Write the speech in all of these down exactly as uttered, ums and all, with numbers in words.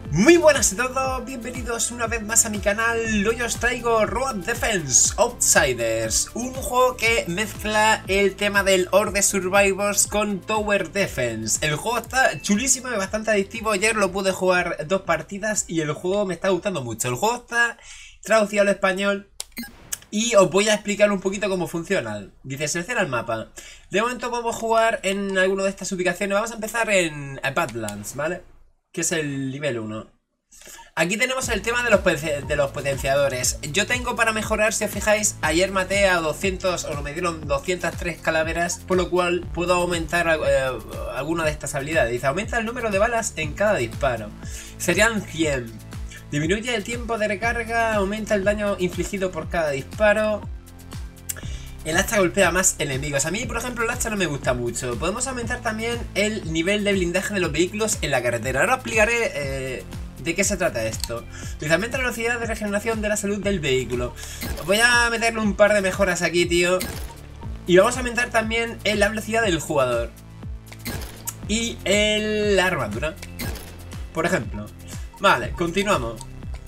Muy buenas a todos, bienvenidos una vez más a mi canal. Hoy os traigo Road Defense Outsiders, un juego que mezcla el tema del Horde Survivors con Tower Defense. El juego está chulísimo y bastante adictivo. Ayer lo pude jugar dos partidas y el juego me está gustando mucho. El juego está traducido al español y os voy a explicar un poquito cómo funciona. Dice, selecciona el mapa. De momento vamos a jugar en alguna de estas ubicaciones. Vamos a empezar en Badlands, ¿vale? Que es el nivel uno. Aquí tenemos el tema de los, de los potenciadores. Yo tengo para mejorar, si os fijáis, ayer maté a doscientos, o me dieron doscientas tres calaveras, por lo cual puedo aumentar eh, alguna de estas habilidades. Dice, aumenta el número de balas en cada disparo. Serían cien. Disminuye el tiempo de recarga, aumenta el daño infligido por cada disparo. El hacha golpea más enemigos. A mí, por ejemplo, el hacha no me gusta mucho. Podemos aumentar también el nivel de blindaje de los vehículos en la carretera. Ahora explicaré eh, de qué se trata esto. Dice, aumenta la velocidad de regeneración de la salud del vehículo. Voy a meterle un par de mejoras aquí, tío. Y vamos a aumentar también la velocidad del jugador. Y el, la armadura, por ejemplo. Vale, continuamos.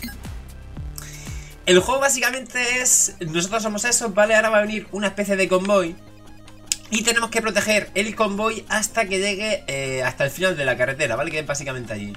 El juego básicamente es, nosotros somos esos, ¿vale? Ahora va a venir una especie de convoy y tenemos que proteger el convoy hasta que llegue eh, hasta el final de la carretera, ¿vale? Que es básicamente allí.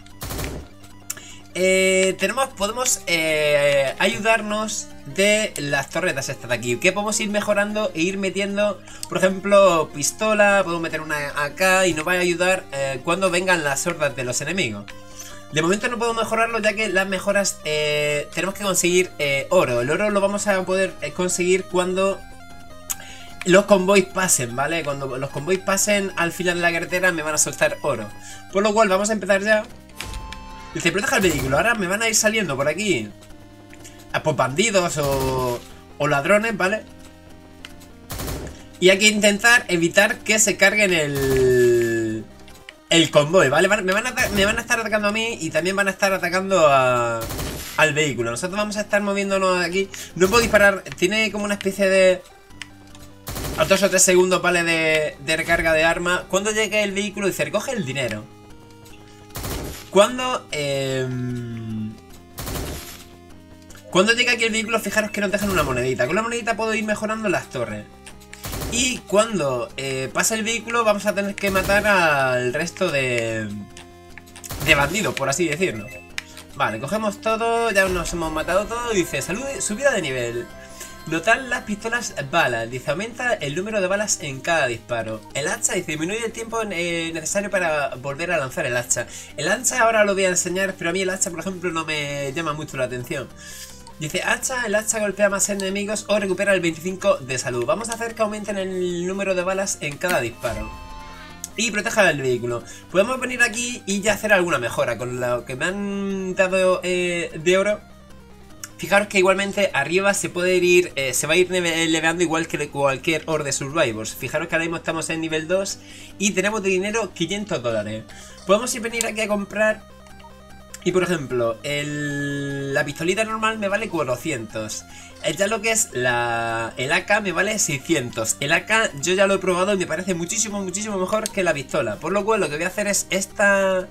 Eh, tenemos, podemos eh, ayudarnos de las torretas estas de aquí, que podemos ir mejorando e ir metiendo, por ejemplo, pistola, podemos meter una acá y nos va a ayudar eh, cuando vengan las hordas de los enemigos. De momento no puedo mejorarlo ya que las mejoras eh, tenemos que conseguir eh, oro. El oro lo vamos a poder eh, conseguir cuando los convoys pasen, ¿vale? Cuando los convoys pasen al final de la carretera me van a soltar oro. Por lo cual vamos a empezar ya. Dice, proteja el vehículo. Ahora me van a ir saliendo por aquí a pues, bandidos o, o ladrones, ¿vale? Y hay que intentar evitar que se carguen el... el convoy, ¿vale? Me van, a, me van a estar atacando a mí y también van a estar atacando a, al vehículo. Nosotros vamos a estar moviéndonos aquí. No puedo disparar, tiene como una especie de... a dos o tres segundos, ¿vale? De, de recarga de arma. Cuando llegue el vehículo dice, recoge el dinero. Cuando... Eh, cuando llegue aquí el vehículo, fijaros que nos dejan una monedita. Con la monedita puedo ir mejorando las torres. Y cuando eh, pasa el vehículo vamos a tener que matar al resto de, de bandidos, por así decirlo. Vale, cogemos todo, ya nos hemos matado todo. Dice, salud, subida de nivel. Notar las pistolas balas. Dice, aumenta el número de balas en cada disparo. El hacha, dice, disminuye el tiempo eh, necesario para volver a lanzar el hacha. El hacha ahora lo voy a enseñar, pero a mí el hacha, por ejemplo, no me llama mucho la atención. Dice, hacha, el hacha golpea más enemigos o recupera el veinticinco de salud. Vamos a hacer que aumenten el número de balas en cada disparo. Y proteja el vehículo. Podemos venir aquí y ya hacer alguna mejora. Con lo que me han dado eh, de oro. Fijaros que igualmente arriba se puede ir, eh, se va a ir leveando igual que cualquier Horde Survivors. Fijaros que ahora mismo estamos en nivel dos y tenemos de dinero quinientos dólares. Podemos ir venir aquí a comprar. Y por ejemplo, el, la pistolita normal me vale cuatrocientos. Ya lo que es la, el A K me vale seiscientos. El A K yo ya lo he probado y me parece muchísimo, muchísimo mejor que la pistola. Por lo cual lo que voy a hacer es esta...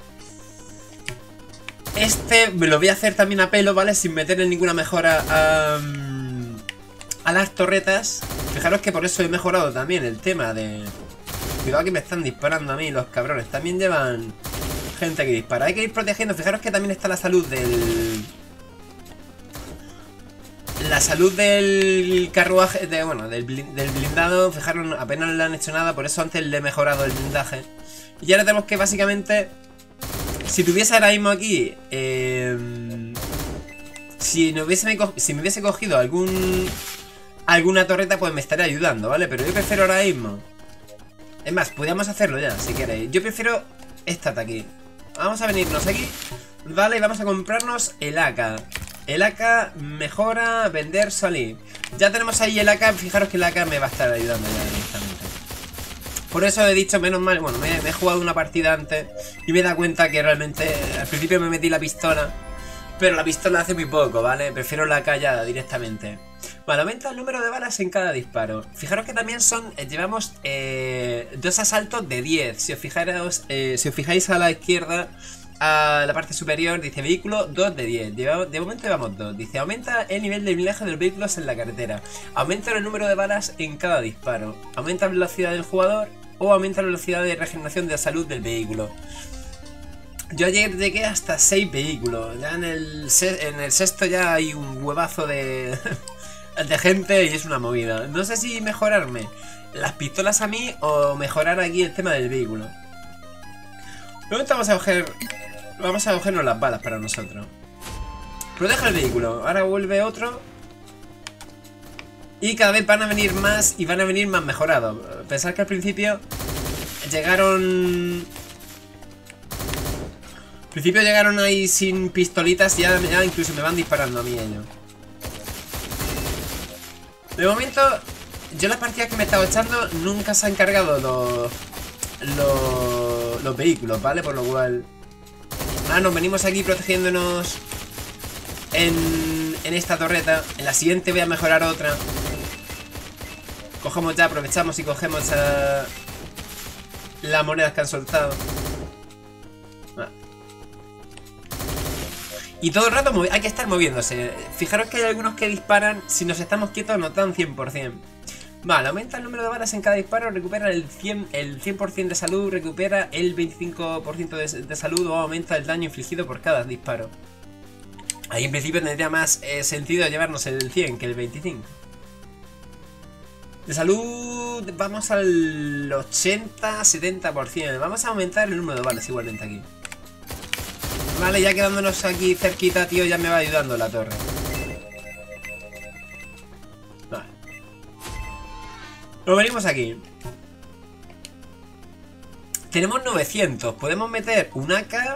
Este me lo voy a hacer también a pelo, ¿vale? Sin meterle ninguna mejora a, a las torretas. Fijaros que por eso he mejorado también el tema de... Cuidado que me están disparando a mí los cabrones. También llevan... gente que dispara, hay que ir protegiendo. Fijaros que también está la salud del... La salud del carruaje, de, bueno, del, del blindado. Fijaros, apenas le han hecho nada, por eso antes le he mejorado el blindaje. Y ahora tenemos que básicamente... Si tuviese ahora mismo aquí... Eh, si, no hubiese, si me hubiese cogido algún... alguna torreta, pues me estaría ayudando, ¿vale? Pero yo prefiero ahora mismo... Es más, podríamos hacerlo ya, si queréis. Yo prefiero esta de aquí. Vamos a venirnos aquí, vale, y vamos a comprarnos el A K. El A K mejora, vender, salir. Ya tenemos ahí el A K, fijaros que el A K me va a estar ayudando ya directamente. Por eso he dicho, menos mal, bueno, me, me he jugado una partida antes y me he dado cuenta que realmente, al principio me metí la pistola, pero la pistola hace muy poco, ¿vale? Prefiero la A K ya directamente. Vale, aumenta el número de balas en cada disparo. Fijaros que también son, eh, llevamos eh, dos asaltos de diez. Si os fijáis, eh, si os fijáis a la izquierda, a la parte superior, dice vehículo dos de diez. De, de momento llevamos dos. Dice aumenta el nivel de blindaje de los vehículos en la carretera. Aumenta el número de balas en cada disparo. Aumenta la velocidad del jugador o aumenta la velocidad de regeneración de la salud del vehículo. Yo ayer llegué hasta seis vehículos. Ya en el, en el sexto ya hay un huevazo de, de gente y es una movida. No sé si mejorarme las pistolas a mí o mejorar aquí el tema del vehículo. Luego vamos a coger... Vamos a cogernos las balas para nosotros. Proteja el vehículo. Ahora vuelve otro. Y cada vez van a venir más y van a venir más mejorados. Pensar que al principio llegaron... Al principio llegaron ahí sin pistolitas y ya, ya incluso me van disparando a mí ellos. De momento, yo las partidas que me he estado echando nunca se han cargado los, los, los vehículos, ¿vale? Por lo cual... Ah, nos venimos aquí protegiéndonos en, en esta torreta. En la siguiente voy a mejorar otra. Cogemos ya, aprovechamos y cogemos a las monedas que han soltado. Ah. Y todo el rato hay que estar moviéndose. Fijaros que hay algunos que disparan. Si nos estamos quietos nos dan cien por cien. Vale, aumenta el número de balas en cada disparo, recupera el cien por ciento, el cien por ciento de salud, recupera el veinticinco por ciento de, de salud o aumenta el daño infligido por cada disparo. Ahí en principio tendría más eh, sentido llevarnos el cien que el veinticinco. De salud vamos al ochenta setenta por ciento. Vamos a aumentar el número de balas igualmente aquí. Vale, ya quedándonos aquí cerquita, tío, ya me va ayudando la torre. Vale. Lo venimos aquí. Tenemos novecientos. Podemos meter un A K.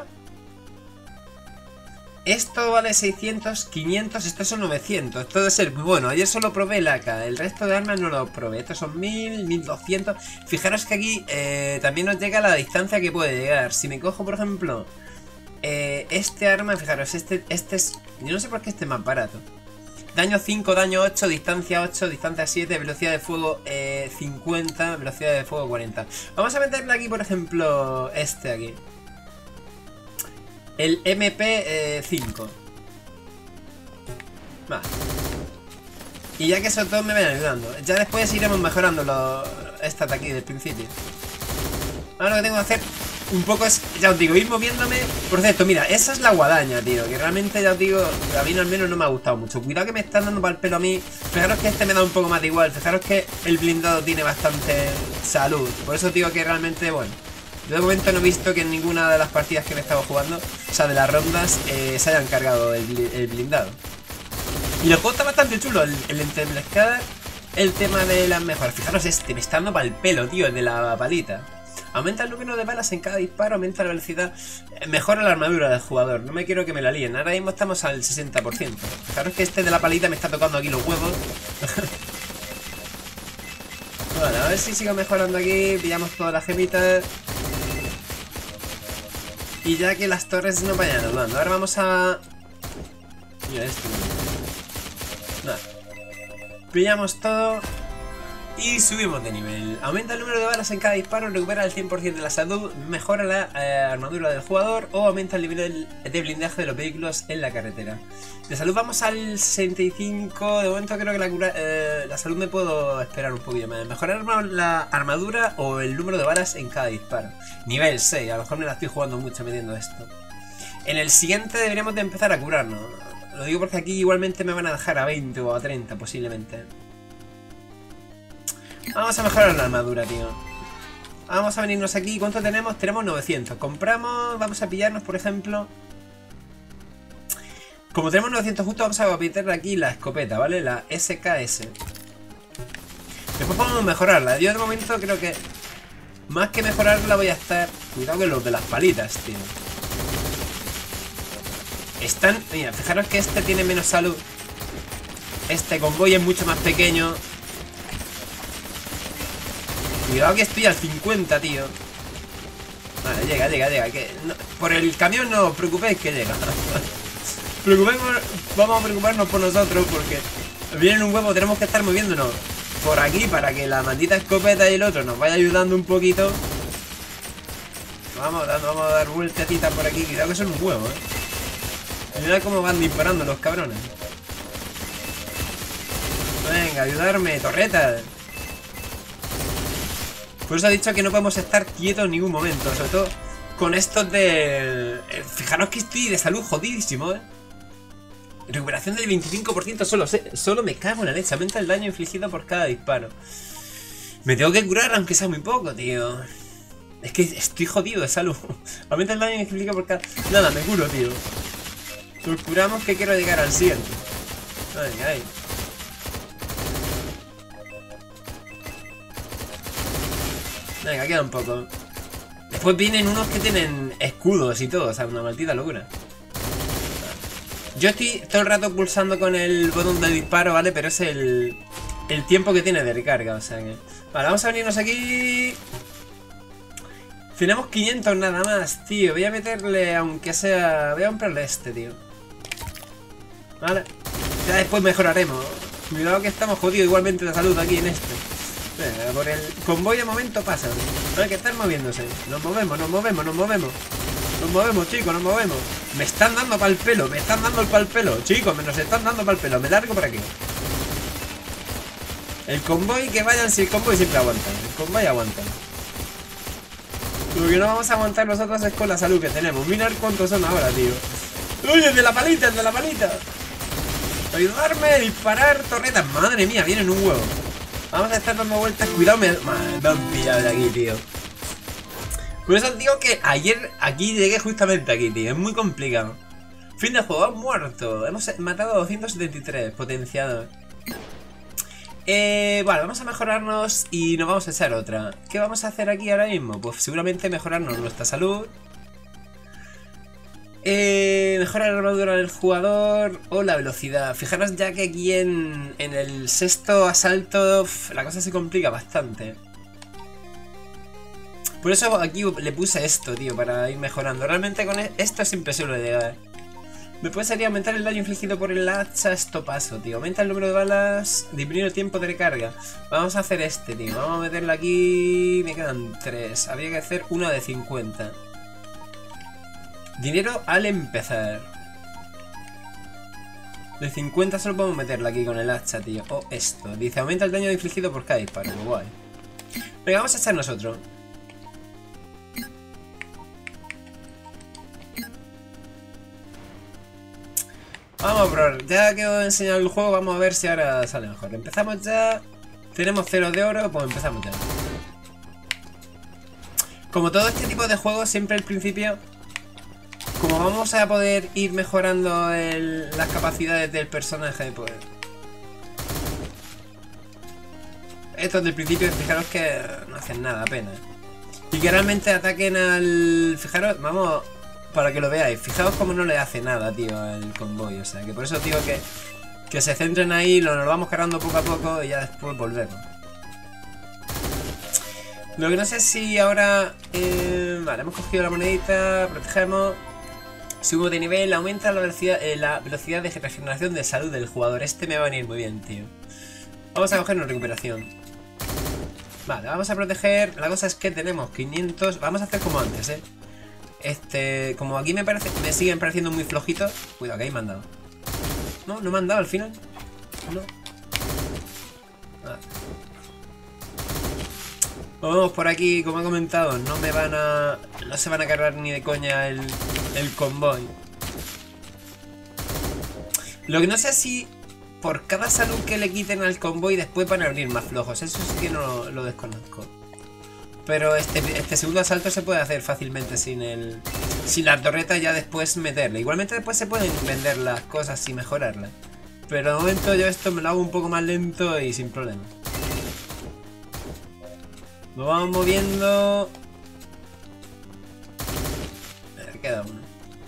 Esto vale seiscientos, quinientos, estos son novecientos. Esto debe ser muy bueno. Ayer solo probé el A K. El resto de armas no lo probé. Estos son mil, mil doscientos. Fijaros que aquí eh, también nos llega la distancia que puede llegar. Si me cojo, por ejemplo, eh, este arma, fijaros, este, este es... Yo no sé por qué este es más barato. Daño cinco, daño ocho, distancia ocho, distancia siete, velocidad de fuego eh, cincuenta, velocidad de fuego cuarenta. Vamos a meterle aquí, por ejemplo, este aquí. El M P cinco. Vale. Y ya que esos dos me van ayudando. Ya después iremos mejorando lo, esta de aquí del principio. Ahora lo que tengo que hacer un poco es, ya os digo, ir moviéndome. Por cierto, mira, esa es la guadaña, tío. Que realmente, ya os digo, a mí al menos no me ha gustado mucho. Cuidado que me están dando para el pelo a mí. Fijaros que este me da un poco más de igual. Fijaros que el blindado tiene bastante salud. Por eso digo que realmente, bueno, yo de momento no he visto que en ninguna de las partidas que me he estado jugando, o sea, de las rondas, eh, se hayan cargado el, el blindado. Y el juego está bastante chulo, el, el entremezclar el tema de las mejoras. Fijaros este, me está dando para el pelo, tío, el de la palita. Aumenta el número de balas en cada disparo, aumenta la velocidad, mejora la armadura del jugador. No me quiero que me la líen, ahora mismo estamos al sesenta por ciento. Fijaros que este de la palita me está tocando aquí los huevos. Bueno, a ver si sigo mejorando aquí, pillamos todas las gemitas. Y ya que las torres no vayan ayudando, ahora vamos a... Mira esto. Nada. Pillamos todo y subimos de nivel. Aumenta el número de balas en cada disparo, recupera el cien por ciento de la salud, mejora la eh, armadura del jugador o aumenta el nivel de blindaje de los vehículos en la carretera. De salud vamos al sesenta y cinco. De momento creo que la, cura, eh, la salud me puedo esperar un poquillo más. Mejorar la armadura o el número de balas en cada disparo. Nivel seis, a lo mejor me la estoy jugando mucho metiendo esto. En el siguiente deberíamos de empezar a curarnos. Lo digo porque aquí igualmente me van a dejar a veinte o a treinta posiblemente. Vamos a mejorar la armadura, tío. Vamos a venirnos aquí. ¿Cuánto tenemos? Tenemos novecientos. Compramos, vamos a pillarnos, por ejemplo... Como tenemos novecientos justo, vamos a meterle aquí la escopeta, ¿vale? La S K S. Después podemos mejorarla. Yo de momento creo que... Más que mejorarla voy a estar... Cuidado con los de las palitas, tío. Están... Mira, fijaros que este tiene menos salud. Este convoy es mucho más pequeño. Cuidado que estoy al cincuenta, tío. Vale, llega, llega, llega que no, por el camión no os preocupéis que llega. Preocupemos, vamos a preocuparnos por nosotros porque viene un huevo, tenemos que estar moviéndonos por aquí para que la maldita escopeta y el otro nos vaya ayudando un poquito. Vamos, vamos a dar vueltecitas por aquí. Cuidado que son un huevo, eh. Mira cómo van disparando los cabrones. Venga, ayudarme, torreta. Por eso he dicho que no podemos estar quietos en ningún momento. Sobre todo con estos de... Fijaros que estoy de salud jodidísimo, eh. Recuperación del veinticinco por ciento solo. Solo me cago en la leche. Aumenta el daño infligido por cada disparo. Me tengo que curar aunque sea muy poco, tío. Es que estoy jodido de salud. Aumenta el daño infligido por cada... Nada, me curo, tío. Nos curamos que quiero llegar al siguiente. Ay, ay. Venga, queda un poco. Después vienen unos que tienen escudos y todo. O sea, una maldita locura. Yo estoy todo el rato pulsando con el botón de disparo, ¿vale? Pero es el, el tiempo que tiene de recarga, o sea que... Vale, vamos a venirnos aquí. Tenemos quinientos nada más, tío. Voy a meterle, aunque sea... Voy a comprarle este, tío. Vale. Ya después mejoraremos. Cuidado que estamos jodidos igualmente de salud aquí en este. Venga, por el convoy de momento pasa. No hay que estar moviéndose. Nos movemos, nos movemos, nos movemos. Nos movemos, chicos, nos movemos. Me están dando pa'l pelo, me están dando pa'l pelo. Chicos, me nos están dando pa'l pelo. Me largo por aquí. El convoy, que vayan si el convoy siempre aguanta. El convoy aguanta. Lo que no vamos a aguantar nosotros es con la salud que tenemos. Mirad cuántos son ahora, tío. ¡Uy, el de la palita, el de la palita! Ayudarme, disparar torretas. Madre mía, vienen un huevo. Vamos a estar dando vueltas. Cuidado, me, me han pillado de aquí, tío. Por eso os digo que ayer aquí llegué justamente aquí, tío. Es muy complicado. Fin de juego, hemos muerto. Hemos matado a doscientos setenta y tres potenciados. Eh, bueno, vamos a mejorarnos y nos vamos a echar otra. ¿Qué vamos a hacer aquí ahora mismo? Pues seguramente mejorarnos nuestra salud. Eh, mejorar la armadura del jugador o la velocidad. Fijaros ya que aquí en, en el sexto asalto pf, la cosa se complica bastante. Por eso aquí le puse esto, tío, para ir mejorando. Realmente con esto es imposible de llegar. Después sería aumentar el daño infligido por el hacha estopazo, tío. Aumenta el número de balas, disminuye el tiempo de recarga. Vamos a hacer este, tío. Vamos a meterlo aquí. Me quedan tres. Habría que hacer uno de cincuenta. Dinero al empezar. De cincuenta solo podemos meterlo aquí con el hacha, tío. O esto. Dice, aumenta el daño infligido por cada disparo. Guay. Venga, vamos a echar nosotros. Vamos a probar, ya que os he enseñado el juego, vamos a ver si ahora sale mejor. Empezamos ya. Tenemos cero de oro, pues empezamos ya. Como todo este tipo de juegos, siempre al principio, como vamos a poder ir mejorando el, las capacidades del personaje, pues... Estos del principio, fijaros que no hacen nada apenas. Y que realmente ataquen al... Fijaros, vamos... Para que lo veáis, fijaos cómo no le hace nada, tío, el convoy. O sea, que por eso digo que, que se centren ahí, lo, nos lo vamos cargando poco a poco y ya después volvemos. Lo que no sé si ahora... Eh, vale, hemos cogido la monedita, protegemos. Subo de nivel, aumenta la velocidad, eh, la velocidad de regeneración de salud del jugador. Este me va a venir muy bien, tío. Vamos a cogernos recuperación. Vale, vamos a proteger. La cosa es que tenemos quinientos... Vamos a hacer como antes, eh. Este, como aquí me parece, me siguen pareciendo muy flojitos. Cuidado, que ahí me han dado. No, no me han dado al final. No. Vale. Vamos por aquí, como he comentado, no me van a... No se van a cargar ni de coña el, el convoy. Lo que no sé si por cada salud que le quiten al convoy después van a venir más flojos. Eso sí que no lo, lo desconozco. Pero este, este segundo asalto se puede hacer fácilmente sin el sin la torreta, ya después meterle. Igualmente después se pueden vender las cosas y mejorarlas. Pero de momento yo esto me lo hago un poco más lento y sin problema. Nos vamos moviendo. Me queda uno.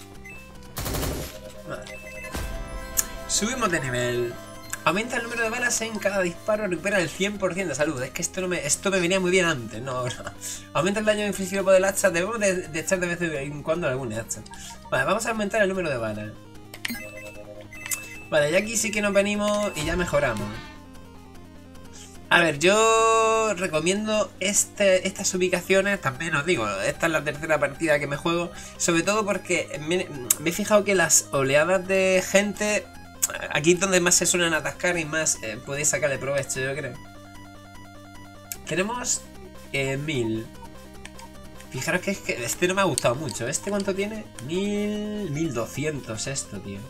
Vale. Subimos de nivel. Aumenta el número de balas en cada disparo, recupera el cien por ciento de salud. Es que esto no me, esto me venía muy bien antes, no, no. Aumenta el daño infligido por el hacha. Debemos de, de echar de vez en cuando algún hacha. Vale, vamos a aumentar el número de balas. Vale, ya aquí sí que nos venimos y ya mejoramos. A ver, yo recomiendo este, estas ubicaciones, también os digo, esta es la tercera partida que me juego, sobre todo porque me, me he fijado que las oleadas de gente, aquí es donde más se suelen atascar y más eh, podéis sacarle provecho, yo creo. Tenemos eh, mil. Fijaros que, es que este no me ha gustado mucho. ¿Este cuánto tiene? Mil... mil doscientos esto, tío.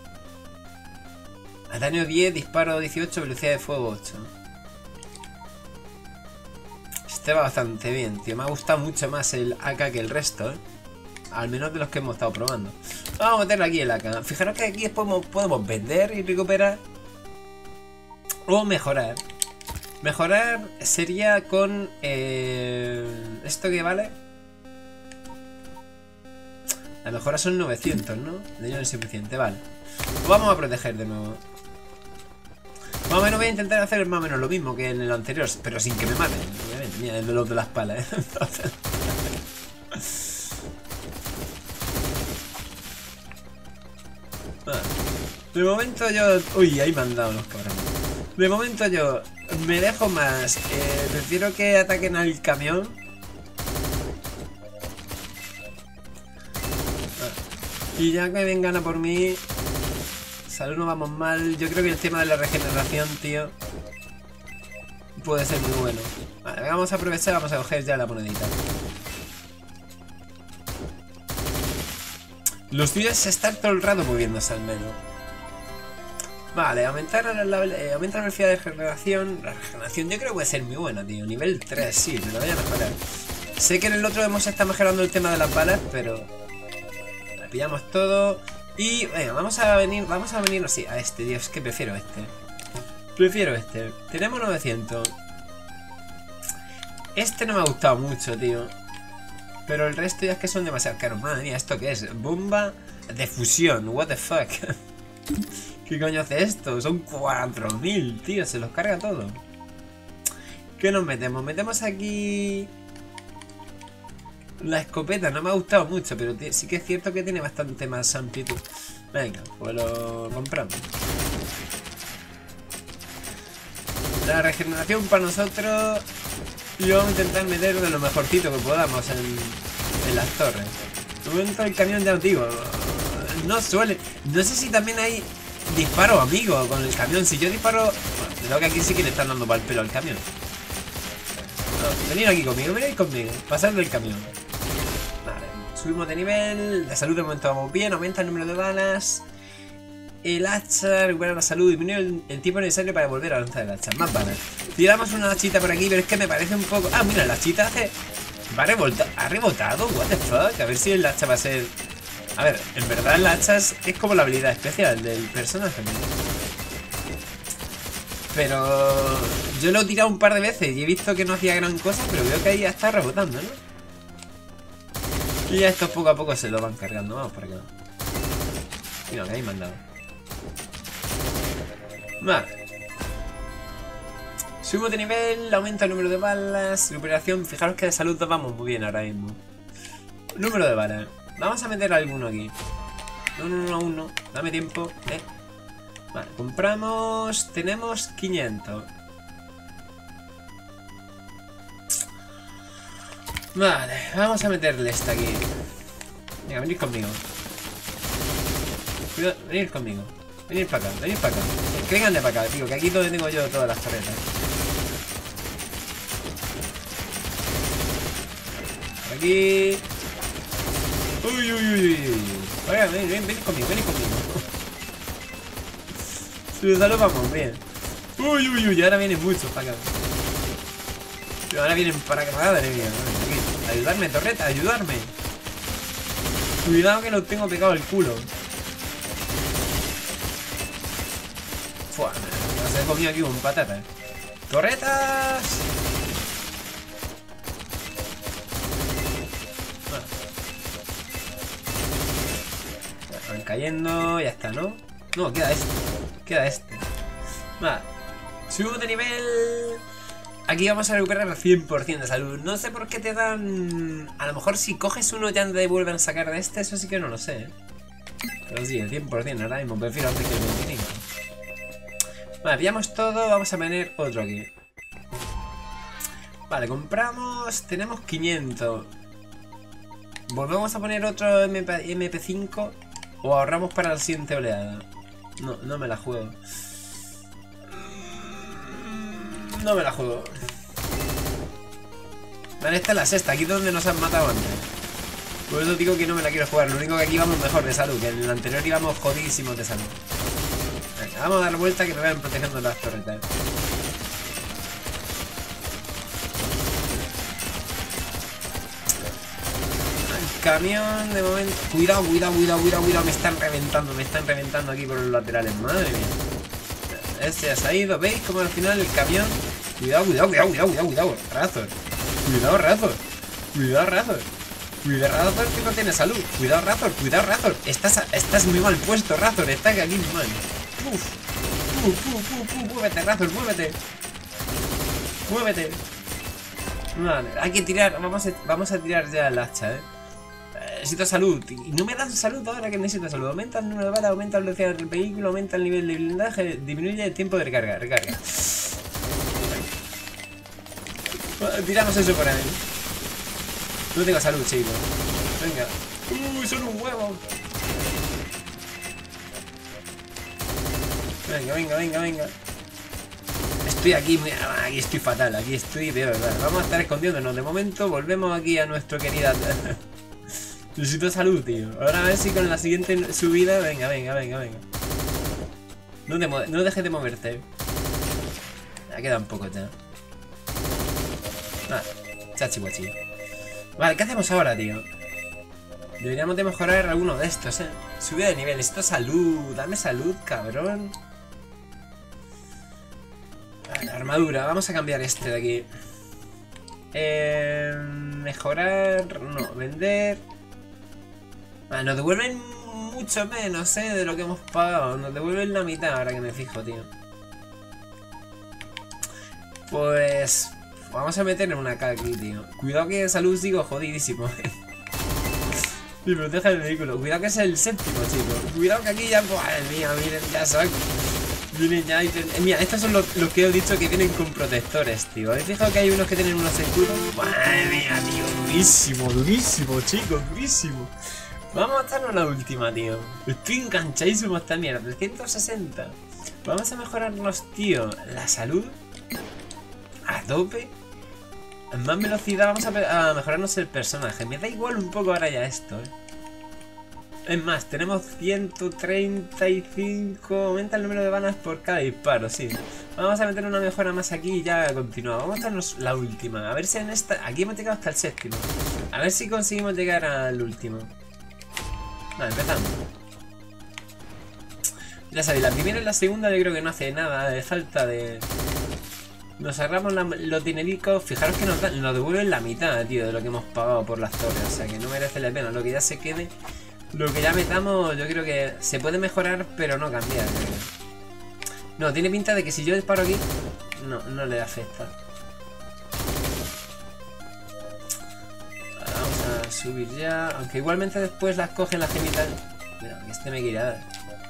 Daño diez, disparo dieciocho, velocidad de fuego ocho. Este va bastante bien, tío. Me ha gustado mucho más el A K que el resto, ¿eh? Al menos de los que hemos estado probando. Vamos a meterle aquí el A K. Fijaros que aquí podemos, podemos vender y recuperar. O mejorar. Mejorar sería con... Eh, ¿esto qué vale? La mejora son novecientos, ¿no? De ello no es suficiente, vale. Pues vamos a proteger de nuevo. Más o menos voy a intentar hacer más o menos lo mismo que en el anterior, pero sin que me maten, obviamente. Mira, el de los de las palas, ¿eh? Vale. De momento yo... Uy, ahí me han dado los cabrones. De momento yo me dejo más. Eh, prefiero que ataquen al camión. Vale. Y ya que vengan a por mí... Salud, no vamos mal. Yo creo que el tema de la regeneración, tío, puede ser muy bueno. Vale, vamos a aprovechar, vamos a coger ya la monedita. Los tíos se están todo el rato moviéndose al menos. Vale, aumentar la, la, eh, aumentar la velocidad de regeneración. La regeneración yo creo que puede ser muy buena, tío. Nivel tres, sí, me lo voy a mejorar. Sé que en el otro hemos estado mejorando el tema de las balas, pero... Le pillamos todo... Y venga, vamos a venir, vamos a venir así, a este, Dios, que prefiero este. Prefiero este. Tenemos novecientos. Este no me ha gustado mucho, tío. Pero el resto ya es que son demasiado caros. Madre mía, ¿esto qué es? Bomba de fusión, what the fuck. ¿Qué coño hace esto? Son cuatro mil, tío, se los carga todo. ¿Qué nos metemos? Metemos aquí... La escopeta no me ha gustado mucho, pero sí que es cierto que tiene bastante más amplitud. Venga, pues lo compramos. La regeneración para nosotros. Y vamos a intentar meter de lo mejorcito que podamos en, en las torres. De momento el camión, ya os digo, no suele... No sé si también hay disparo amigo con el camión. Si yo disparo... Bueno, creo que aquí sí que le están dando mal pelo al camión. No, venid aquí conmigo, venid conmigo. Pasad del camión. Subimos de nivel, de salud de momento vamos bien, aumenta el número de balas. El hacha recupera la salud, disminuye el, el tiempo necesario para volver a lanzar el hacha. Más balas. Tiramos una hachita por aquí, pero es que me parece un poco... Ah, mira, la hachita hace... Va a rebotar, ha rebotado, what the fuck. A ver si el hacha va a ser... A ver, en verdad el hacha es, es como la habilidad especial del personaje, ¿no? Pero... Yo lo he tirado un par de veces y he visto que no hacía gran cosa, pero veo que ahí ya está rebotando, ¿no? Y ya estos poco a poco se lo van cargando. Vamos por acá. Mira, que ahí me han dado. Vale. Subimos de nivel, aumenta el número de balas, recuperación. Fijaros que de salud vamos muy bien ahora mismo. Número de balas. Vamos a meter alguno aquí. No, no, no, aún no. Dame tiempo. Eh. Vale, compramos. Tenemos quinientos. Vale, vamos a meterle esta aquí. Venga, venid conmigo. Cuidado, venid conmigo. Venid para acá, venid para acá. Que vengan de para acá, tío, que aquí es donde tengo yo todas las torretas. Aquí. Uy, uy, uy, uy. Venga, venid, venid, venid conmigo, venid conmigo. Si lo vamos bien. Uy, uy, uy, ahora vienen muchos para acá. Pero ahora vienen para acá, madre mía. Ayudarme, torreta, ayudarme. Cuidado que lo tengo pegado al culo. Fua, me he comido aquí un patata. ¡Torretas! Bueno. Van cayendo, ya está, ¿no? No, queda este. Queda este. Vale. Subo de nivel. Aquí vamos a recuperar el cien por cien de salud. No sé por qué te dan... A lo mejor si coges uno ya te vuelven a sacar de este. Eso sí que no lo sé, ¿eh? Pero sí, el cien por cien ahora mismo. Prefiero antes que el veinticinco. Vale, pillamos todo. Vamos a poner otro aquí. Vale, compramos. Tenemos quinientos. ¿Volvemos a poner otro M P cinco? ¿O ahorramos para la siguiente oleada? No, no me la juego. No me la juego. Vale, esta es la sexta. Aquí es donde nos han matado antes. Por eso digo que no me la quiero jugar. Lo único que aquí vamos mejor de salud. Que en el anterior íbamos jodidísimos de salud. Venga, vamos a dar vuelta que me vayan protegiendo las torretas. El camión de momento. Cuidado, cuidado, cuidado, cuidado, cuidado. Me están reventando, me están reventando aquí por los laterales. Madre mía. Este ya se ha ido. ¿Veis cómo al final el camión? Cuidado, cuidado, cuidado, cuidado, cuidado, cuidado. Razor. Cuidado, Razor. Cuidado, Razor. Cuidado, Razor, que no tiene salud. Cuidado, Razor, cuidado, Razor. Estás, estás muy mal puesto, Razor. Estás aquí muy mal. Uf. Uf, uf, uf, uf. Muévete, Razor, muévete. Muévete. Vale, hay que tirar. Vamos a, vamos a tirar ya el hacha, eh. Necesito salud. Y no me dan salud ahora que necesito salud. Aumenta el número de balas, aumenta la velocidad del vehículo, aumenta el nivel de blindaje, disminuye el tiempo de recarga. Recarga. Bueno, tiramos eso por ahí. No tengo salud, chicos. Venga. Uy, son un huevo. Venga, venga, venga, venga. Estoy aquí, aquí estoy fatal, aquí estoy peor. Vale, vamos a estar escondiéndonos. De momento volvemos aquí a nuestro querida. Necesito salud, tío. Ahora a ver si con la siguiente subida. Venga, venga, venga, venga. No, te no dejes de moverte. Ya queda un poco ya. Vale, chachi guachi. Vale, ¿qué hacemos ahora, tío? Deberíamos de mejorar alguno de estos, eh. Subida de nivel, esto es salud. Dame salud, cabrón. Vale, armadura, vamos a cambiar este de aquí. Eh, mejorar. No, vender. Vale, nos devuelven mucho menos, eh, de lo que hemos pagado. Nos devuelven la mitad ahora que me fijo, tío. Pues vamos a meter una K aquí, tío. Cuidado que de salud sigo jodidísimo. Y protege el vehículo. Cuidado que es el séptimo, chicos. Cuidado que aquí ya... Madre mía, miren, ya saco. Vienen ya y... Mira, estos son los, los que he dicho que vienen con protectores, tío. ¿Habéis fijado que hay unos que tienen unos escudos? Madre mía, tío. Durísimo, durísimo, chicos. Durísimo. Vamos a estarnos la última, tío. Estoy enganchadísimo a esta mierda. trescientos sesenta. Vamos a mejorarnos, tío, la salud. A tope. Más velocidad, vamos a, a mejorarnos el personaje. Me da igual un poco ahora ya esto, eh. Es más, tenemos ciento treinta y cinco. Aumenta el número de balas por cada disparo, sí. Vamos a meter una mejora más aquí y ya continuamos. Vamos a darnos la última. A ver si en esta... Aquí hemos llegado hasta el séptimo. A ver si conseguimos llegar al último. Vale, empezamos. Ya sabéis, la primera y la segunda yo creo que no hace nada de falta de... Nos agarramos la, los dinericos. Fijaros que nos, dan, nos devuelven la mitad, tío, de lo que hemos pagado por las torres. O sea que no merece la pena. Lo que ya se quede, lo que ya metamos, yo creo que se puede mejorar, pero no cambiar. Creo. No, tiene pinta de que si yo disparo aquí, no, no le afecta. Vamos a subir ya. Aunque igualmente después las cogen las gemitas. Mira, que este me quiere dar.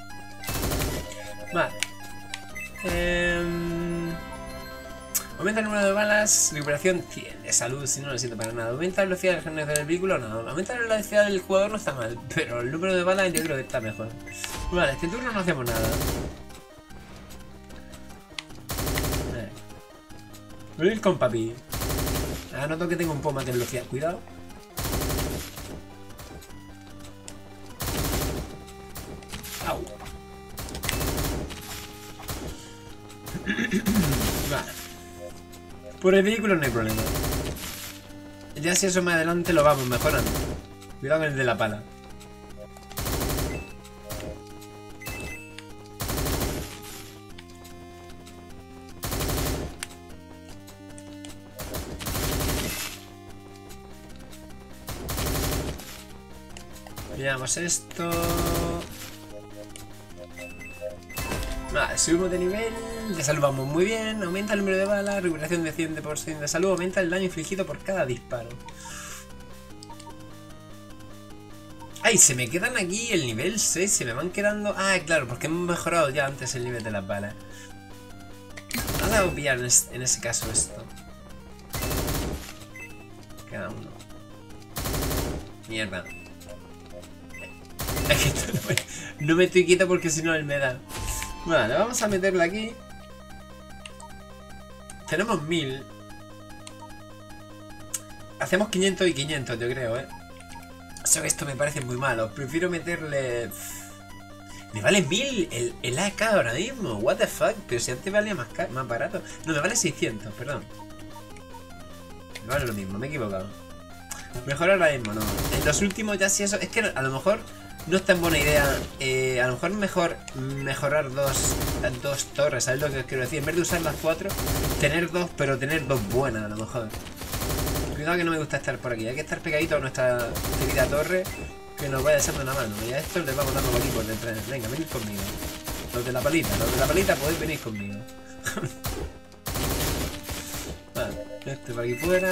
Vale. Eh... Aumenta el número de balas, recuperación cien de salud, si no lo siento para nada. Aumenta la velocidad del generación del vehículo, no. Aumenta la velocidad del jugador, no está mal. Pero el número de balas yo creo que está mejor. Vale, este turno no hacemos nada. Eh. Voy a ir con papi. Ah, noto que tengo un poco más de velocidad. Cuidado. Au. Vale. Por el vehículo no hay problema. Ya si eso más adelante lo vamos mejorando. Cuidado con el de la pala. Miramos esto. Vale, subimos de nivel, ya salvamos muy bien, aumenta el número de balas, recuperación de cien por ciento de salud, aumenta el daño infligido por cada disparo. Ay, se me quedan aquí el nivel seis, se me van quedando... Ah, claro, porque hemos mejorado ya antes el nivel de las balas. Vamos a pillar en, en ese caso esto. queda uno. Mierda. Es que esto no, me, no me estoy quieto porque si no él me da. Vale, vamos a meterla aquí. Tenemos mil. Hacemos quinientos y quinientos, yo creo, eh. Eso que esto me parece muy malo. Prefiero meterle... Me vale mil el, el A K ahora mismo. What the fuck. Pero si antes valía más, más barato. No, me vale seiscientos, perdón. Me vale lo mismo, me he equivocado. Mejor ahora mismo, no. En los últimos ya sí eso... Es que a lo mejor no es tan buena idea. Eh, a lo mejor mejor mejorar dos, dos torres. ¿Sabes lo que os quiero decir? En vez de usar las cuatro, tener dos, pero tener dos buenas a lo mejor. Cuidado que no me gusta estar por aquí. Hay que estar pegadito a nuestra querida torre. Que nos vaya echando una mano. Y a estos les vamos dando por aquí por detrás. Venga, venid conmigo. Los de la palita, los de la palita podéis venir conmigo. Vale, este por aquí fuera.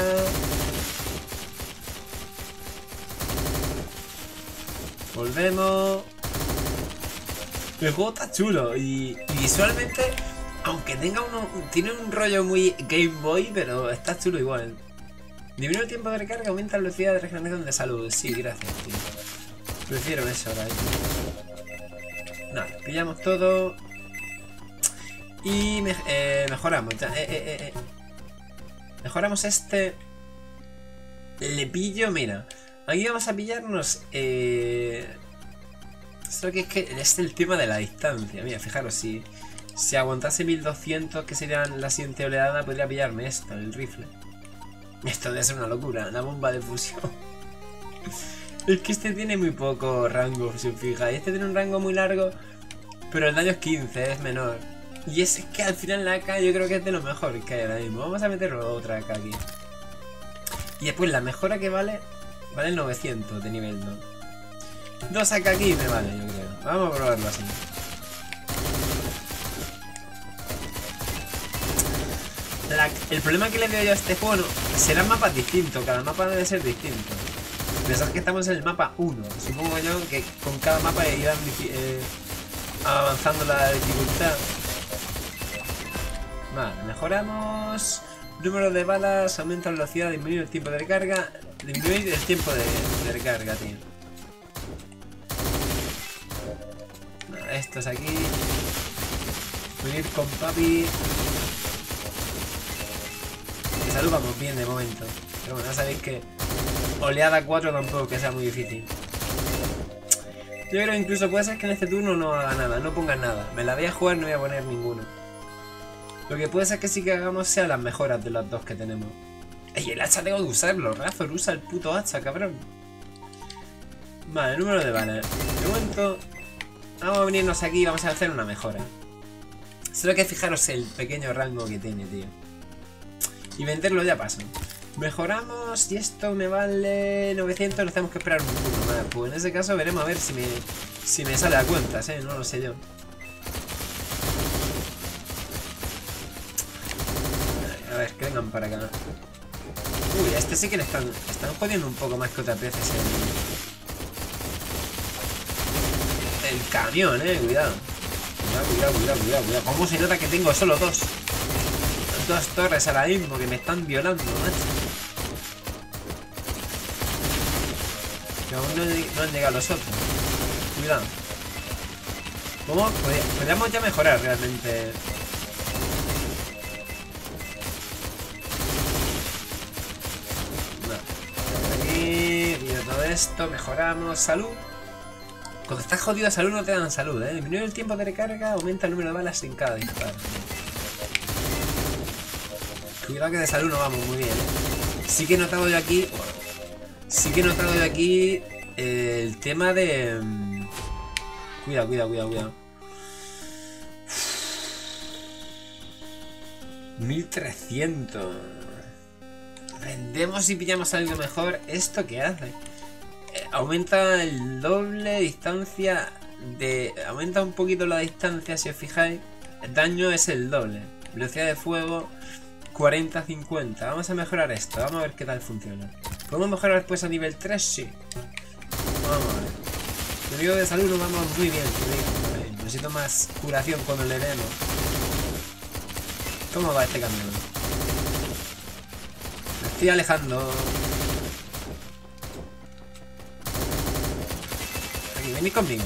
Volvemos. El juego está chulo. Y, y visualmente, aunque tenga uno. Tiene un rollo muy Game Boy, pero está chulo igual. Disminuye el tiempo de recarga, aumenta la velocidad de regeneración de salud. Sí, gracias, tío. Prefiero eso ahora mismo. Nada, pillamos todo. Y me, eh, mejoramos. Ya, eh, eh, eh. Mejoramos este. Le pillo, mira. Aquí vamos a pillarnos. Eh... Esto que es que es el tema de la distancia. Mira, fijaros, si, si aguantase mil doscientos, que serían la siguiente oleada, podría pillarme esto, el rifle. Esto debe ser una locura, la bomba de fusión. Es que este tiene muy poco rango, si os fijáis. Este tiene un rango muy largo, pero el daño es quince, es menor. Y es que al final la A K yo creo que es de lo mejor que hay ahora mismo. Vamos a meter otra A K aquí. Y después la mejora que vale, vale novecientos de nivel dos. Dos A K aquí me vale, yo creo. Vamos a probarlo así. La, el problema que le veo yo a este juego no, serán mapas distintos, cada mapa debe ser distinto. Pensad que estamos en el mapa uno. Supongo yo que con cada mapa irán eh, avanzando la dificultad. Vale, mejoramos. Número de balas, aumenta la velocidad, disminuye el tiempo de recarga. Disminuye el tiempo de, de recarga, tío. Vale, estos aquí. Venir con papi. De salud vamos bien de momento. Pero bueno, ya sabéis que oleada cuatro tampoco que sea muy difícil. Yo creo que incluso puede ser que en este turno no haga nada, no ponga nada. Me la voy a jugar, no voy a poner ninguno. Lo que puede ser que sí que hagamos sea las mejoras de las dos que tenemos. Ey, el hacha tengo que usarlo, Razor, usa el puto hacha, cabrón. Vale, número de balas. De momento, vamos a venirnos aquí y vamos a hacer una mejora. Solo hay que fijaros el pequeño rango que tiene, tío. Y venderlo ya paso. Mejoramos y esto me vale novecientos, nos tenemos que esperar un turno más. Pues en ese caso veremos a ver si me, si me sale a cuentas, eh, no lo sé yo. A ver, que vengan para acá. Uy, a este sí que le están, están jodiendo un poco más que otras veces el, el camión, eh, cuidado. Cuidado, cuidado, cuidado, cuidado, cuidado. ¿Cómo se nota que tengo solo dos? Dos torres ahora mismo que me están violando, macho. Que aún no, no han llegado los otros. Cuidado. ¿Cómo? Podríamos ya mejorar realmente. Aquí, mira todo esto, mejoramos. Salud. Cuando estás jodido a salud no te dan salud, eh. Disminuye el tiempo de recarga, aumenta el número de balas en cada disparo. Cuidado que de salud no vamos muy bien, ¿eh? Sí que he notado yo aquí... Sí que he notado yo aquí eh, el tema de... Cuidado, cuidado, cuidado, cuidado. mil trescientos. Vendemos y pillamos algo mejor. ¿Esto qué hace? Eh, aumenta el doble distancia de... Aumenta un poquito la distancia, si os fijáis. El daño es el doble. Velocidad de fuego... cuarenta a cincuenta. Vamos a mejorar esto. Vamos a ver qué tal funciona. ¿Podemos mejorar después a nivel tres? Sí. Vamos a ver. El nivel de salud nos vamos muy bien. Vale, necesito más curación cuando le demos. ¿Cómo va este camión? Me estoy alejando. venid conmigo.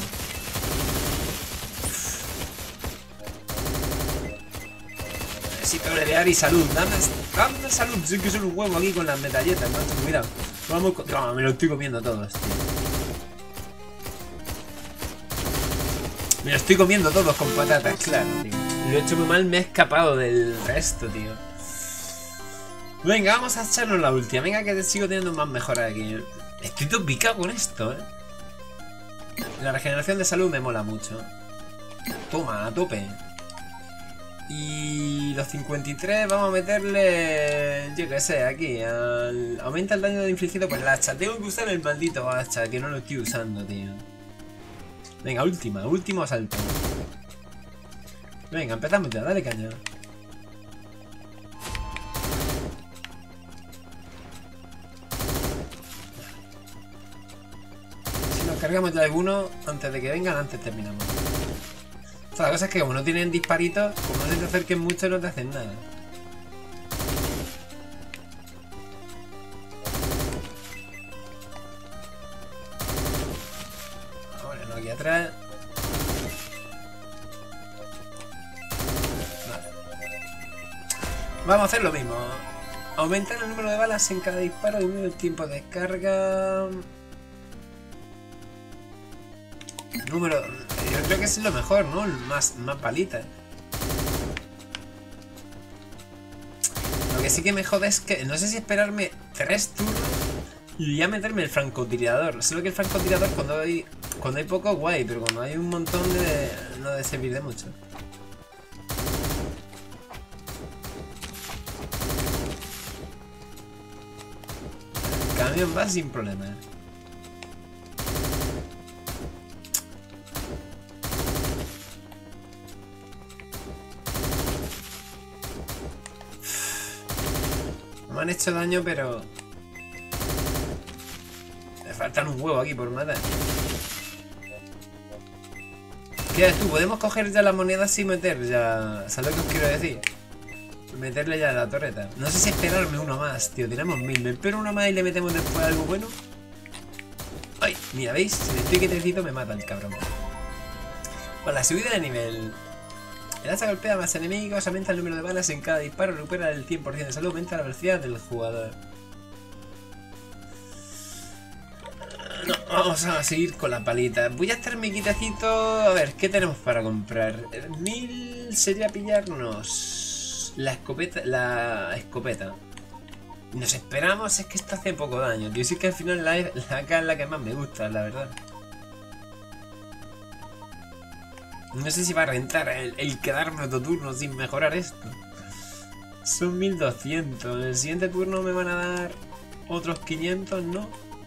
Necesito levear y salud. Dame, dame salud. Sí que son un huevo aquí con las metralletas, macho. Mira. Vamos con... No, me lo estoy comiendo todo, tío. Me lo estoy comiendo todos con patatas, claro, tío. Lo he hecho muy mal, me he escapado del resto, tío. Venga, vamos a echarnos la última. Venga, que sigo teniendo más mejoras aquí. Estoy todo picado con esto, eh. La regeneración de salud me mola mucho. Toma, a tope. Y los cincuenta y tres vamos a meterle... Yo qué sé, aquí. Al... Aumenta el daño infligido por el hacha. Tengo que usar el maldito hacha, que no lo estoy usando, tío. Venga, última, último asalto. Venga, empezamos ya, dale caña. Si nos cargamos ya alguno, antes de que vengan, antes terminamos. O sea, la cosa es que como no tienen disparitos, como no se te acerquen mucho, no te hacen nada. Ahora no, aquí atrás. Vamos a hacer lo mismo. Aumentar el número de balas en cada disparo, disminuir el tiempo de descarga. Número... Yo creo que es lo mejor, ¿no? Más, más balitas. Lo que sí que me jode es que no sé si esperarme tres turnos y ya meterme el francotirador. Solo que el francotirador cuando hay, cuando hay poco, guay, pero cuando hay un montón de... no debe servir de mucho. El camión va sin problema. Me han hecho daño, pero... me faltan un huevo aquí por matar. ¿Qué haces tú? ¿Podemos coger ya las monedas sin meter ya? ¿Sabes lo que os quiero decir? Meterle ya a la torreta. No sé si esperarme uno más, tío. Tenemos mil. ¿Me espero uno más y le metemos después algo bueno? Ay, mira, ¿veis? Si le estoy quietecito me mata el cabrón. Con la subida de nivel... El hacha golpea más enemigos, aumenta el número de balas en cada disparo, recupera el cien por ciento de salud, aumenta la velocidad del jugador. No, vamos a seguir con la palita. Voy a estarme quietecito. A ver, ¿qué tenemos para comprar? Mil sería pillarnos la escopeta. La escopeta. Nos esperamos, es que esto hace poco daño, tío. Sí que al final la, la A K es la que más me gusta, la verdad. No sé si va a rentar el, el quedarme otro turno sin mejorar esto. Son mil doscientos. En el siguiente turno me van a dar otros quinientos, ¿no?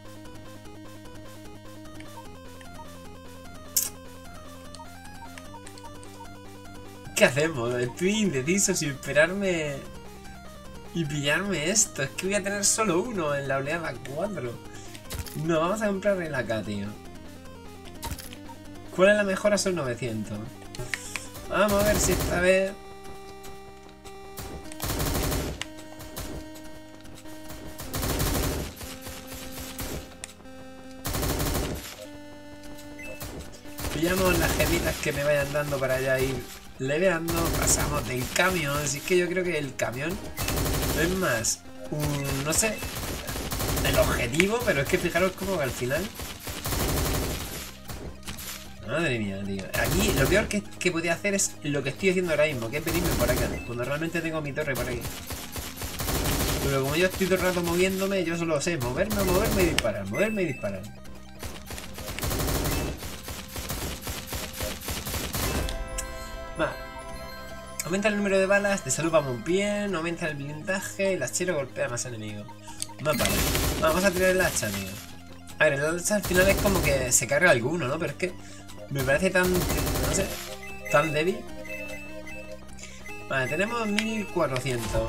¿Qué hacemos? Estoy indeciso si esperarme y pillarme esto. Es que voy a tener solo uno en la oleada cuatro. No, vamos a comprar el A K, tío. ¿Cuál es la mejora? Son novecientos. Vamos a ver si esta vez... Pillamos las gemitas que me vayan dando para ya ir leveando. Pasamos del camión. Así que yo creo que el camión es más un... no sé... el objetivo, pero es que fijaros como que al final... Madre mía, tío. Aquí lo peor que, que podía hacer es lo que estoy haciendo ahora mismo, que es venirme por acá, cuando realmente tengo mi torre por aquí. Pero como yo estoy todo el rato moviéndome, yo solo sé moverme, moverme y disparar, moverme y disparar. Vale. Aumenta el número de balas, de salud vamos bien, aumenta el blindaje, el hachero golpea más enemigos. Más vale. Vamos a tirar el hacha, tío. A ver, el hacha al final es como que se carga alguno, ¿no? Pero es que me parece tan... no sé... tan débil. Vale, tenemos mil cuatrocientos.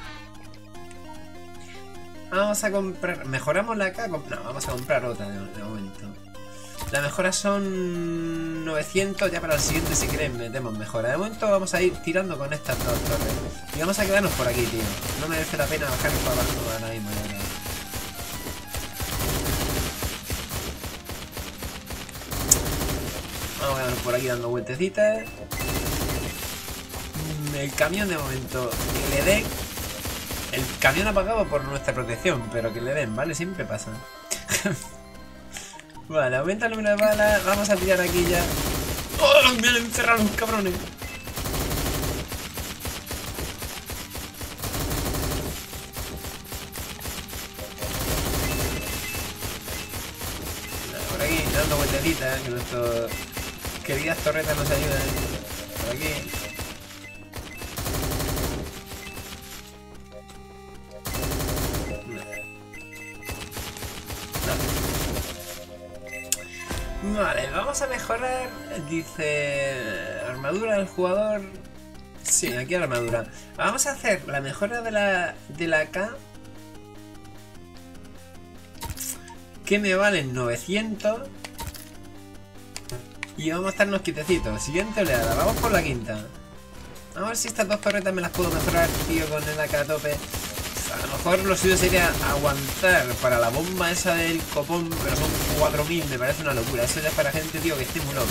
Vamos a comprar... ¿Mejoramos la A K? No, vamos a comprar otra de, de momento. Las mejoras son novecientos. Ya para el siguiente, si queréis, metemos mejora. De momento vamos a ir tirando con estas dos torres. Y vamos a quedarnos por aquí, tío. No merece la pena bajar para abajo ahora mismo, ya verdad. Bueno, por aquí dando vueltecitas. El camión de momento que le den. El camión apagado por nuestra protección, pero que le den, ¿vale? Siempre pasa. Vale, aumenta el número de balas. Vamos a tirar aquí ya. ¡Oh! Me han encerrado los cabrones. Por aquí, dando vueltecitas, que nuestras queridas torretas nos ayudan. Por aquí. Vale, vamos a mejorar, dice, armadura del jugador. Sí, aquí la armadura. Vamos a hacer la mejora de la de la K, que me valen novecientos. Y vamos a estarnos quietecitos. Siguiente oleada, vamos por la quinta. A ver si estas dos torretas me las puedo mejorar, tío, con el A K a tope. A lo mejor lo suyo sería aguantar para la bomba esa del copón, pero son cuatro mil, me parece una locura. Eso ya es para gente, tío, que esté muy loca.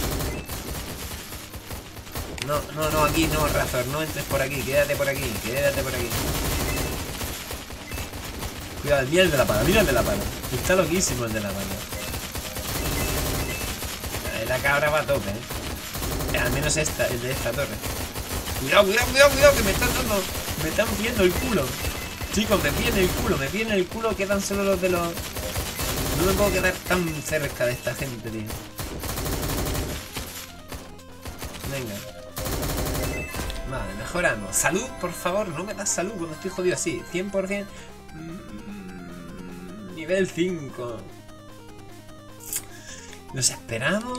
No, no, no, aquí no, Razor, no entres por aquí, quédate por aquí, quédate por aquí. Cuidado, mira el de la pala, mira el de la pala. Está loquísimo el de la pala. La cabra va a tope, eh. Al menos esta, el de esta torre. Cuidado, cuidado, cuidado, cuidado, que me están dando, me están viendo el culo. Chicos, me piden el culo, me piden el culo, quedan solo los de los... No me puedo quedar tan cerca de esta gente, tío. Venga. Vale, mejoramos. Salud, por favor, no me das salud cuando estoy jodido así. cien por cien. Mm, nivel cinco. ¿Nos esperamos?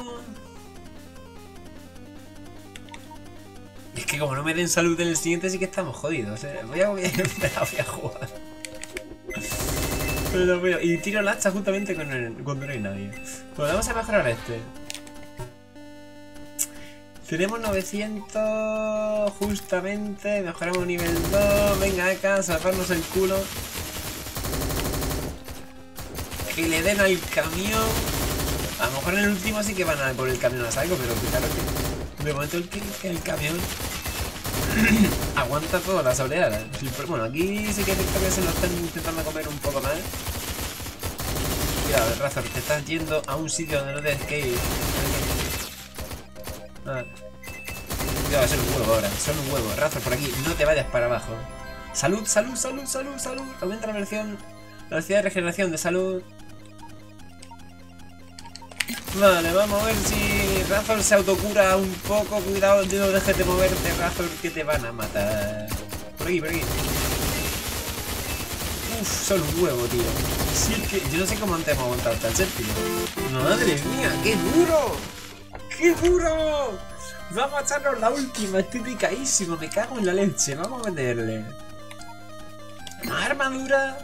Es que como no me den salud en el siguiente sí que estamos jodidos, ¿eh? Voy a, voy a, me la voy a jugar. Pero voy a, y tiro el hacha justamente con el, cuando no hay nadie. Pues vamos a mejorar este. Tenemos novecientos justamente. Mejoramos nivel dos. Venga acá, salvarnos el culo. Que le den al camión. A lo mejor en el último sí que van a por el camión a saco, pero claro que... De momento el, el camión aguanta todas las oleadas. Sí, pero bueno, aquí sí que es cierto que se lo están intentando comer un poco más. Cuidado, Razor, te estás yendo a un sitio donde no tienes que ir. Ah. Cuidado, son un huevo ahora, son un huevo. Razor, por aquí, no te vayas para abajo. Salud, salud, salud, salud, salud. Aumenta la versión, la velocidad de regeneración de salud. Vale, vamos a ver si Razor se autocura un poco. Cuidado, no dejes de moverte, Razor, que te van a matar. Por aquí, por aquí. Uf, solo un huevo, tío. Sí, es que yo no sé cómo antes hemos aguantado hasta el séptimo. ¡Madre mía, qué duro! ¡Qué duro! Vamos a echarnos la última, estoy picadísimo, me cago en la leche. Vamos a meterle más armadura.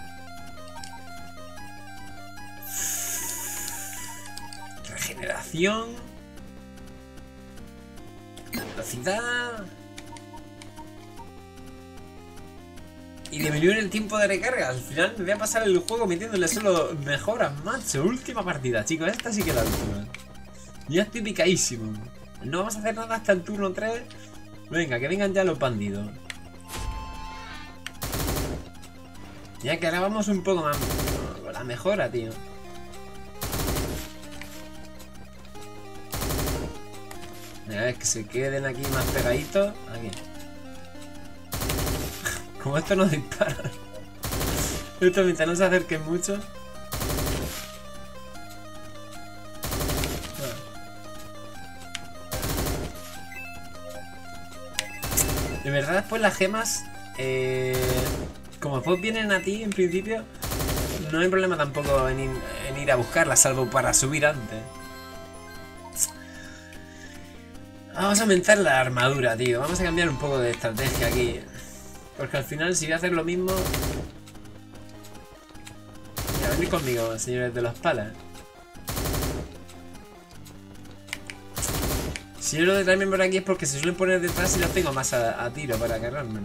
Regeneración. Velocidad. Y disminuir el tiempo de recarga. Al final me voy a pasar el juego metiéndole solo mejoras, macho. Última partida, chicos. Esta sí que es la última. Ya estoy picadísimo. No vamos a hacer nada hasta el turno tres. Venga, que vengan ya los bandidos. Ya que ahora vamos un poco más con la mejora, tío. A ver, que se queden aquí más pegaditos. Aquí. Como esto no dispara. Esto mientras no se acerquen mucho. De verdad, después las gemas, eh, como después vienen a ti en principio, no hay problema tampoco en ir, en ir a buscarlas, salvo para subir antes. Vamos a aumentar la armadura, tío. Vamos a cambiar un poco de estrategia aquí. Porque al final, si voy a hacer lo mismo... Mira, venid conmigo, señores de las palas. Si yo lo de también por aquí es porque se suelen poner detrás y los tengo más a, a tiro para agarrármelo.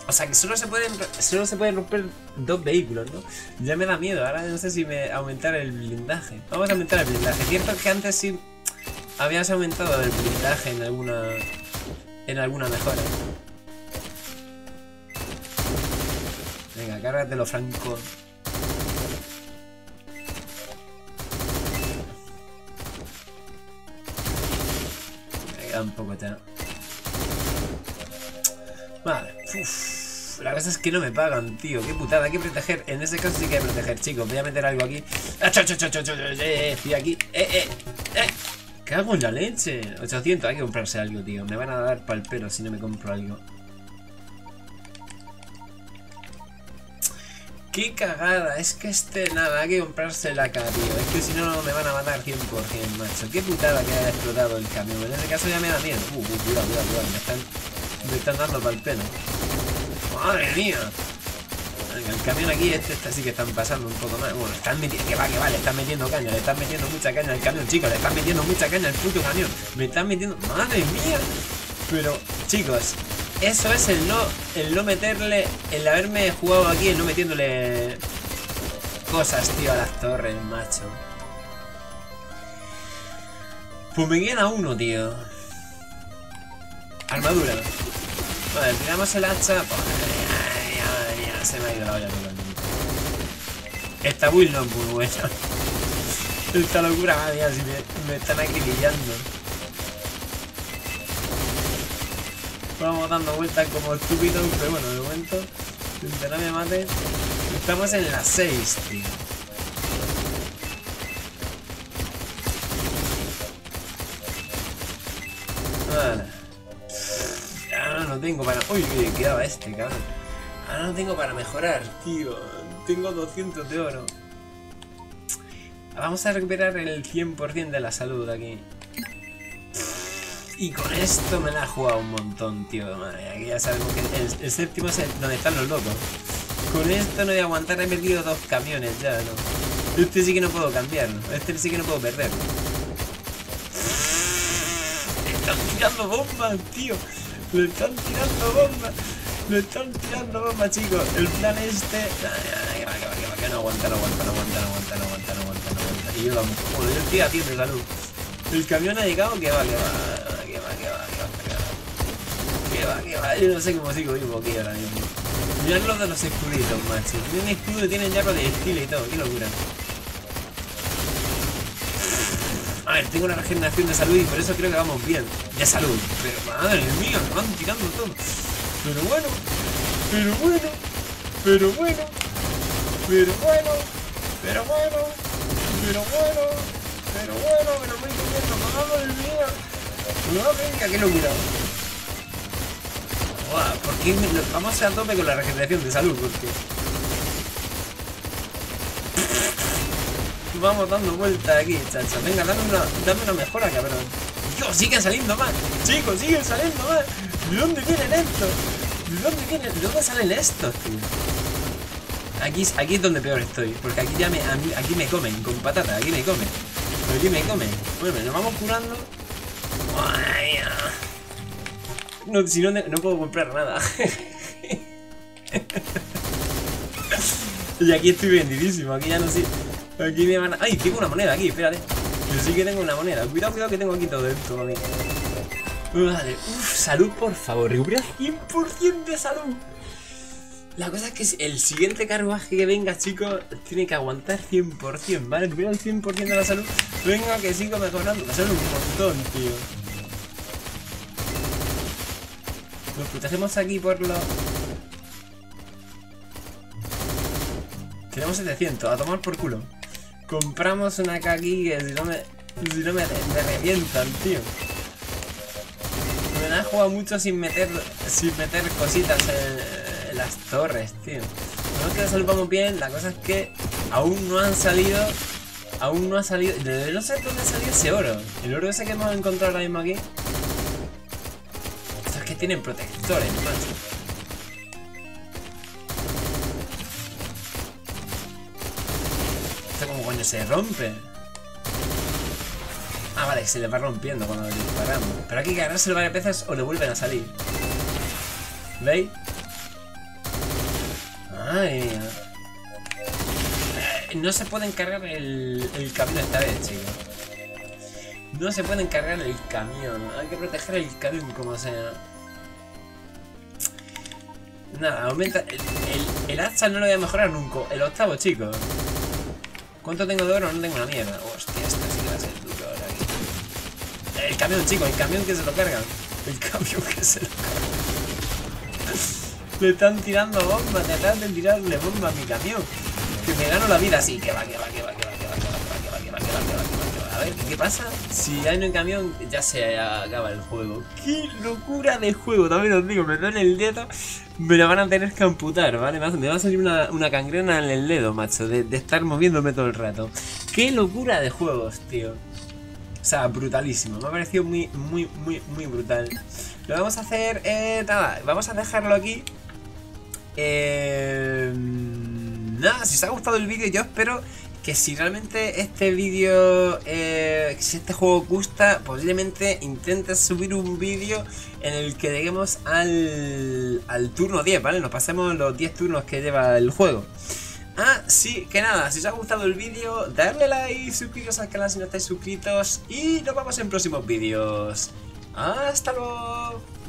O sea que solo se pueden solo se pueden romper dos vehículos, ¿no? Ya me da miedo, ahora no sé si me aumentar el blindaje. Vamos a aumentar el blindaje. Cierto que antes sí habías aumentado el blindaje en alguna en alguna mejora. Venga, cárgatelo, Franco. Me queda un poco ya. Vale, uff. La cosa es que no me pagan, tío. Qué putada, hay que proteger. En ese caso sí que hay que proteger, chicos. Voy a meter algo aquí. Eh, estoy aquí. Eh, eh, eh. Cago en la leche. ochocientos, hay que comprarse algo, tío. Me van a dar pa'l pelo si no me compro algo. Qué cagada, es que este nada, hay que comprarse la cara, tío. Es que si no me van a matar cien por cien, macho. Qué putada que haya explotado el camión. En ese caso ya me da miedo. Uh, uh, cuidado, cuidado, cuidado. Me están, me están dando pa'l pelo. Madre mía. Venga, el camión aquí, este, este sí que están pasando un poco más. Bueno, están metiendo, que va, que va, le están metiendo caña, le están metiendo mucha caña al camión, chicos, le están metiendo mucha caña al puto camión. Me están metiendo. Madre mía. Pero, chicos, eso es el no, el no meterle, el haberme jugado aquí, el no metiéndole cosas, tío, a las torres, macho. Pues me queda uno, tío. Armadura. Vale, tiramos el hacha. Pues, ya, ya, ya, se me ha ido la olla totalmente. Esta build no es muy buena. Esta locura, madre mía, si me, me están acribillando. Vamos dando vueltas como estúpidos, pero bueno, de momento, mientras no me mate, estamos en las seis, tío. Vale. Ahora no tengo para... Uy, que quedaba este, cabrón. Ahora no tengo para mejorar, tío. Tengo doscientos de oro. Vamos a recuperar el cien por cien de la salud aquí. Y con esto me la he jugado un montón, tío. Madre, aquí ya sabemos que el, el séptimo es el, donde están los locos. Con esto no voy a aguantar, he perdido dos camiones ya, ¿no? Este sí que no puedo cambiarlo. Este sí que no puedo perderlo. Le están tirando bombas, tío. Le están tirando bombas. Le están tirando bombas, chicos. El plan este... Que va, que va, que va, que no aguanta, no aguanta, no aguanta, no aguanta, no aguanta, no aguanta, no aguanta. Y yo vamos, joder, el tío a tiempo de salud. El camión ha llegado, que va, que va. Que va, que va, que va, que va. Yo no sé cómo sigo vivo aquí ahora mismo. Mirad los de los escuditos, macho. Tienen escudo y tienen hierro de estilo y todo. Qué locura. A ver, tengo una regeneración de salud y por eso creo que vamos bien. De salud. Pero madre mía, me van tirando todo. Pero bueno, pero bueno, pero bueno, pero bueno, pero bueno, pero bueno, pero bueno, me lo voy comiendo. Madre mía. No, venga, qué locura. Wow, porque vamos a tope con la regeneración de salud, porque vamos dando vueltas aquí, chacha. Venga, dame una, dame una mejora, cabrón. Dios, siguen saliendo más. Chicos, siguen saliendo más. ¿De dónde vienen estos? ¿De dónde vienen? ¿De dónde salen estos, tío? Aquí, aquí es donde peor estoy, porque aquí ya me, a mí, aquí me comen con patata, aquí me comen. Aquí me comen. Bueno, nos vamos curando. Ay, no, si no, no puedo comprar nada. Y aquí estoy vendidísimo. Aquí ya no sé. Aquí me van a... ¡Ay! Tengo una moneda aquí, espérate. Yo sí que tengo una moneda. Cuidado, cuidado que tengo aquí todo esto, mami. Vale. Uf, salud, por favor. Recupera cien por cien de salud. La cosa es que el siguiente carruaje que venga, chicos, tiene que aguantar cien por cien, ¿vale? Recupera el cien por cien de la salud. Venga, que sigo mejorando. Me sale un montón, tío. Nos protegemos aquí por lo... Tenemos setecientos, a tomar por culo. Compramos una K aquí que si no me... Si no me, me revientan, tío. Me la he jugado mucho sin meter... Sin meter cositas en, en las torres, tío. No que salvamos bien, la cosa es que aún no han salido... Aún no ha salido... No sé dónde salió ese oro. El oro ese que hemos encontrado ahora mismo aquí. Estos que tienen protectores, macho. Esto como coño se rompe. Ah, vale, se le va rompiendo cuando le disparamos. Pero aquí que agarrarse varias veces o le vuelven a salir. ¿Veis? Madre mía. Eh, no se puede encargar el, el camión esta vez, chicos. No se puede encargar el camión. Hay que proteger el camión como sea. Nada, aumenta. El, el, el hacha no lo voy a mejorar nunca. El octavo, chicos. ¿Cuánto tengo de oro? No tengo una mierda. Hostia, esta sí que va a ser duro ahora aquí. El camión, chicos, el camión que se lo carga. El camión que se lo carga. Le están tirando bombas, tratan de tirarle bombas a mi camión. Que me gano la vida así. Que va, que va, que va, que va, que va, que va, que va, que va, que va, que va, que va, que va. A ver, ¿qué pasa? Si hay un camión, ya se acaba el juego. ¡Qué locura de juego! También os digo, me duele el dedo. Me lo van a tener que amputar, ¿vale? Me va a salir una, una gangrena en el dedo, macho. De, de estar moviéndome todo el rato. ¡Qué locura de juegos, tío! O sea, brutalísimo. Me ha parecido muy, muy, muy, muy brutal. Lo vamos a hacer... Eh, nada, vamos a dejarlo aquí. Eh, nada, si os ha gustado el vídeo, yo espero que si realmente este vídeo, eh, si este juego os gusta, posiblemente intente subir un vídeo en el que lleguemos al, al turno diez, ¿vale? Nos pasemos los diez turnos que lleva el juego. Ah, sí, que nada, si os ha gustado el vídeo, darle like, suscribiros al canal si no estáis suscritos y nos vemos en próximos vídeos. ¡Hasta luego!